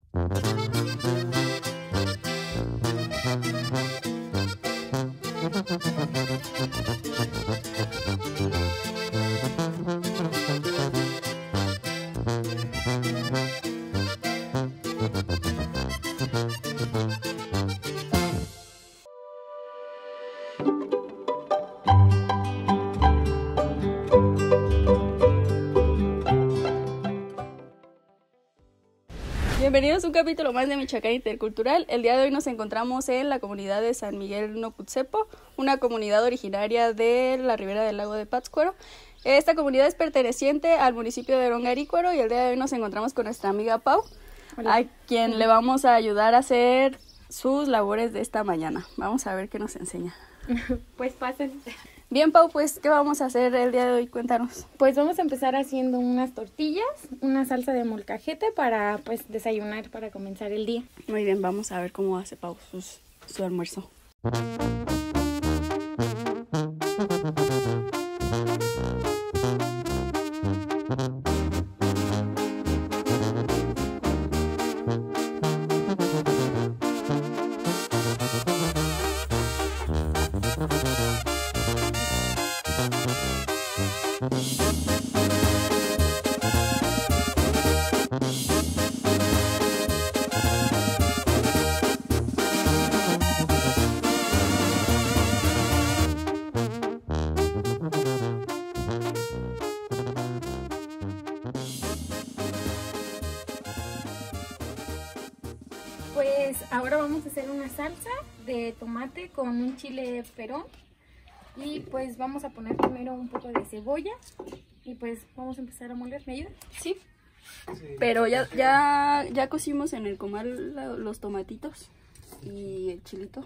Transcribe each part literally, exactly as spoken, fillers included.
Bienvenidos a un capítulo más de Michoacán Intercultural. El día de hoy nos encontramos en la comunidad de San Miguel Nocutzepo, una comunidad originaria de la ribera del lago de Pátzcuaro. Esta comunidad es perteneciente al municipio de Ongarícuaro y el día de hoy nos encontramos con nuestra amiga Pau, Hola. a quien le vamos a ayudar a hacer sus labores de esta mañana. Vamos a ver qué nos enseña. Pues pasen. Bien, Pau, pues, ¿qué vamos a hacer el día de hoy? Cuéntanos. Pues vamos a empezar haciendo unas tortillas, una salsa de molcajete para, pues, desayunar, para comenzar el día. Muy bien, vamos a ver cómo hace Pau sus, su almuerzo. Pues ahora vamos a hacer una salsa de tomate con un chile perón y pues vamos a poner primero un poco de cebolla y pues vamos a empezar a moler. ¿Me ayuda? Sí. sí. Pero ya, ya, ya cocimos en el comal los tomatitos y el chilito.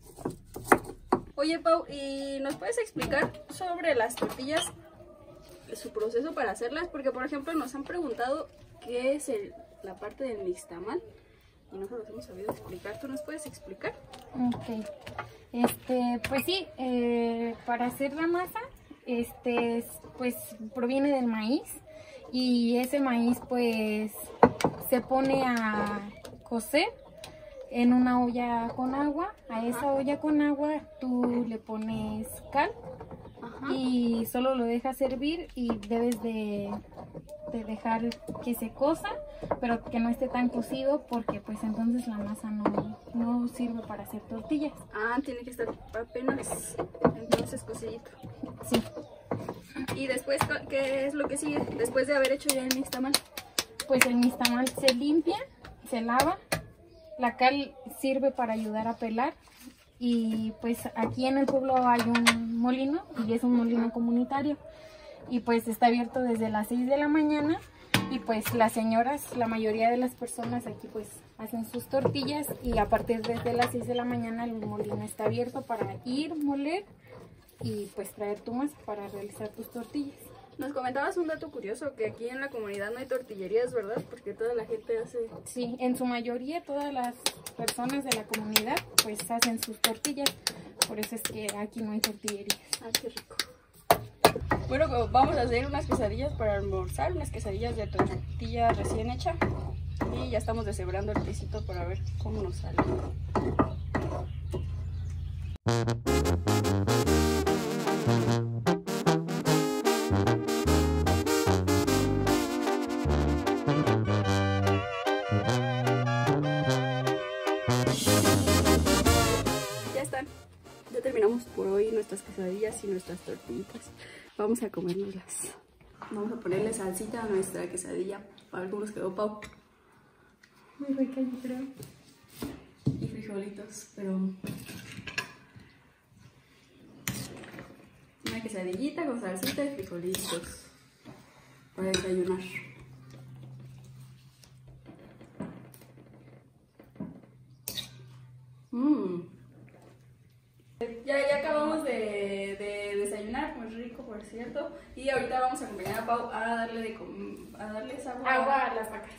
Oye, Pau, ¿y nos puedes explicar sobre las tortillas, su proceso para hacerlas? Porque, por ejemplo, nos han preguntado qué es el, la parte del nixtamal y no se los hemos sabido explicar. ¿Tú nos puedes explicar? Ok. Este, pues sí, eh, para hacer la masa, este, pues proviene del maíz y ese maíz pues se pone a cocer en una olla con agua. A esa Ajá. olla con agua tú le pones cal Ajá. y solo lo dejas hervir y debes de, de dejar que se cosa, pero que no esté tan cocido porque pues entonces la masa no, no sirve para hacer tortillas. Ah, tiene que estar apenas entonces cocidito. Sí. ¿Y después qué es lo que sigue después de haber hecho ya el nixtamal? Pues el nixtamal se limpia, se lava. La cal sirve para ayudar a pelar y pues aquí en el pueblo hay un molino y es un molino comunitario y pues está abierto desde las seis de la mañana y pues las señoras, la mayoría de las personas aquí pues hacen sus tortillas y a partir de las seis de la mañana el molino está abierto para ir, moler y pues traer tu masa para realizar tus tortillas. Nos comentabas un dato curioso, que aquí en la comunidad no hay tortillerías, ¿verdad? Porque toda la gente hace... Sí, en su mayoría todas las personas de la comunidad pues hacen sus tortillas, por eso es que aquí no hay tortillerías. Ah, qué rico. Bueno, vamos a hacer unas quesadillas para almorzar, unas quesadillas de tortilla recién hecha. Y ya estamos deshebrando el tecito para ver cómo nos sale. Ya terminamos por hoy nuestras quesadillas y nuestras tortillitas. Vamos a comérnoslas. Vamos a ponerle salsita a nuestra quesadilla. A ver cómo nos quedó, Pau. Muy rica, yo creo. Y frijolitos, pero... una quesadillita con salsita y frijolitos. Para desayunar. Mmm. Ya, ya acabamos de, de desayunar, muy rico por cierto. Y ahorita vamos a acompañar a Pau a darle, de, a darles agua, agua a las vacas.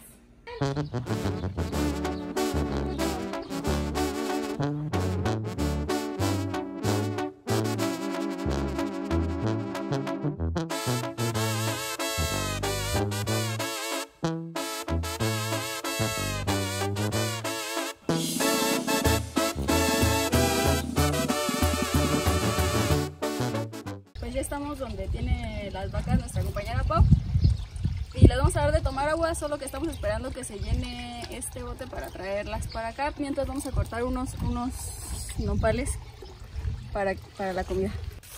donde tiene las vacas nuestra compañera Pau. Y les vamos a dar de tomar agua, solo que estamos esperando que se llene este bote para traerlas para acá. Mientras vamos a cortar unos, unos nopales para, para la comida.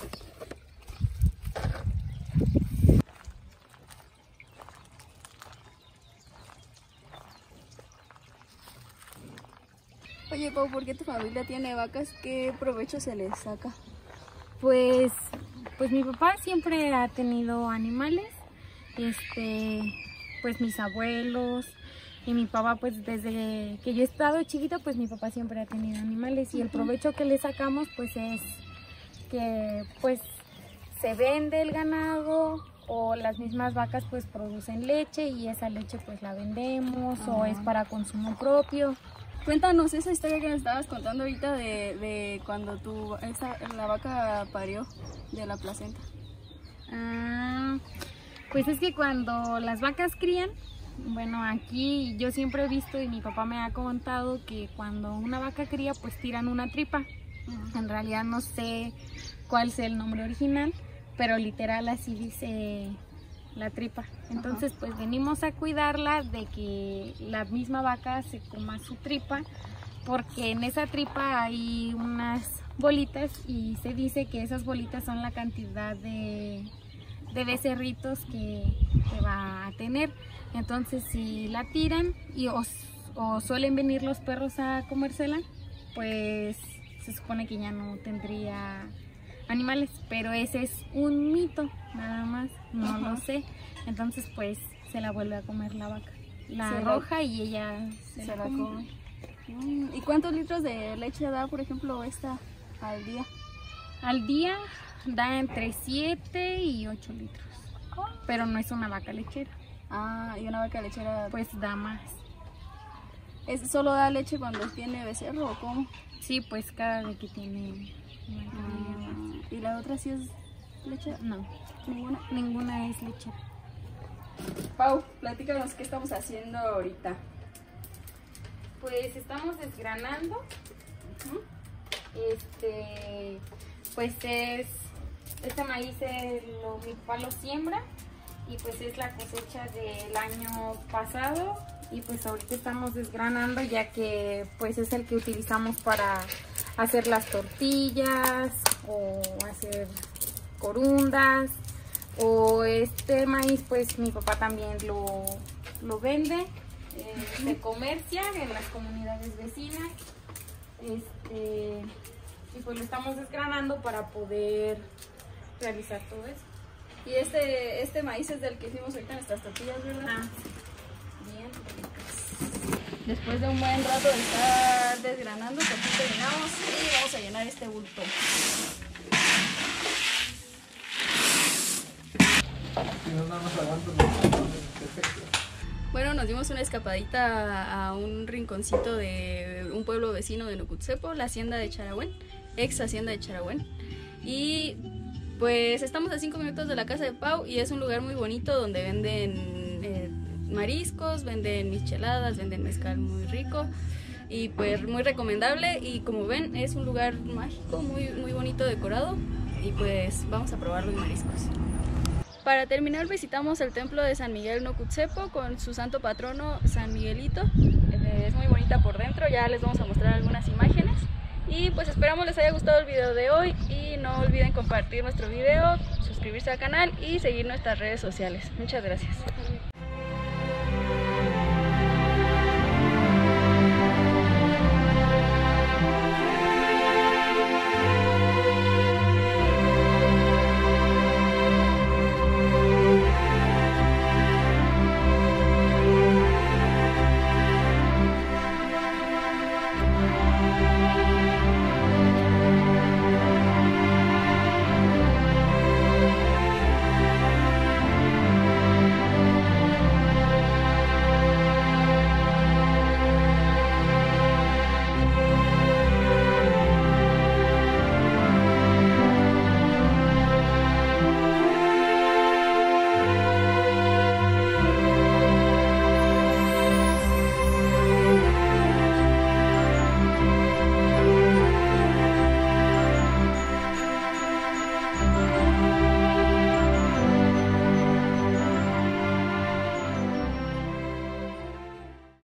Oye, Pau, ¿por qué tu familia tiene vacas? ¿Qué provecho se les saca? Pues, pues mi papá siempre ha tenido animales, este, pues mis abuelos y mi papá, pues desde que yo he estado chiquita, pues mi papá siempre ha tenido animales y el provecho que le sacamos pues es que pues se vende el ganado o las mismas vacas pues producen leche y esa leche pues la vendemos uh-huh. o es para consumo propio. Cuéntanos esa historia que nos estabas contando ahorita de, de cuando tu, esa, la vaca parió de la placenta. Ah, pues es que cuando las vacas crían, bueno, aquí yo siempre he visto y mi papá me ha contado que cuando una vaca cría pues tiran una tripa. Uh-huh. En realidad no sé cuál es el nombre original, pero literal así dice la tripa. Entonces uh-huh. pues venimos a cuidarla de que la misma vaca se coma su tripa, porque en esa tripa hay unas bolitas y se dice que esas bolitas son la cantidad de, de becerritos que, que va a tener. Entonces si la tiran y o, o suelen venir los perros a comérsela, pues se supone que ya no tendría animales, pero ese es un mito, nada más, no uh-huh. lo sé. Entonces pues se la vuelve a comer la vaca, la se arroja la... y ella se, se la, la come. come. Mm, ¿y cuántos litros de leche da, por ejemplo, esta al día? Al día da entre siete y ocho litros, oh. pero no es una vaca lechera. Ah, y una vaca lechera pues da más. ¿Es solo da leche cuando tiene becerro o cómo? Sí, pues cada vez que tiene. Ah, ¿y la otra sí es lechera? No, ninguna, ninguna es lechera. Pau, platícanos qué estamos haciendo ahorita. Pues estamos desgranando. Uh-huh. Este, pues es, este maíz es lo, mi papá lo siembra y pues es la cosecha del año pasado y pues ahorita estamos desgranando ya que pues es el que utilizamos para hacer las tortillas o hacer corundas, o este maíz pues mi papá también lo, lo vende, eh, se comercia en las comunidades vecinas, este, y pues lo estamos desgranando para poder realizar todo eso. Y este, este maíz es del que hicimos ahorita nuestras tortillas, ¿verdad? Ah. Bien. Después de un buen rato de estar desgranando, pues aquí terminamos y vamos a llenar este bulto. Bueno, nos dimos una escapadita a un rinconcito de un pueblo vecino de Nocutzepo, la hacienda de Charahuén, ex hacienda de Charahuén. Y pues estamos a cinco minutos de la casa de Pau y es un lugar muy bonito donde venden eh, mariscos, venden micheladas, venden mezcal muy rico y pues muy recomendable. Y como ven es un lugar mágico, muy, muy bonito decorado y pues vamos a probar los mariscos. Para terminar visitamos el templo de San Miguel Nocutzepo con su santo patrono San Miguelito. Es muy bonita por dentro, ya les vamos a mostrar algunas imágenes. Y pues esperamos les haya gustado el video de hoy y no olviden compartir nuestro video, suscribirse al canal y seguir nuestras redes sociales. Muchas gracias.